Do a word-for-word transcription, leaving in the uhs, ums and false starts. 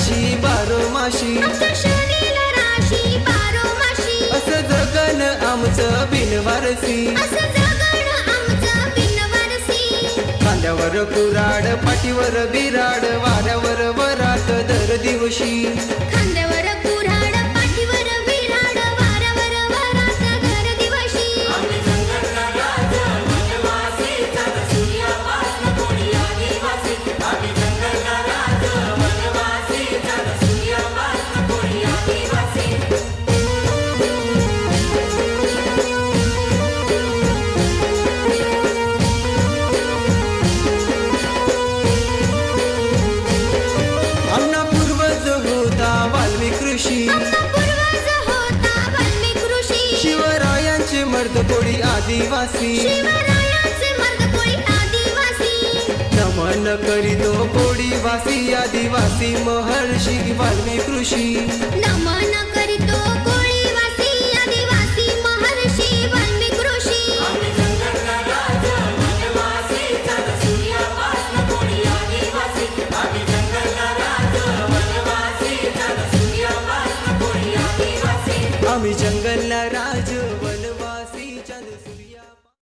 राशी बारोमाशी आमचं शनील राशी बारोमाशी असं जगन आमचं बिनवारसी असं जगण आमचं बिनवारसी खांद्यावर कुराड पाठीवर बिराड वाऱ्यावर वरात दर दिवशी खांद्यावर कुऱ्हाड पाठीवर विराड वाऱ्यावर वरात दर दिवशी आमना पूर्वज होता वाल्मिक ऋषी आमचा पूर्वज होता वाल्मिक ऋषी शिवरायांचे मर्दकोळी आदिवासी शिवरायांचे मर्दकोळी आदिवासी नमन करीतो कोळीवासी आदिवासी महर्षी वाल्मिक ऋषी नमन करीतो कोळीवासी आदिवासी महर्षी वाल्मिक ऋषी आम्ही जंगल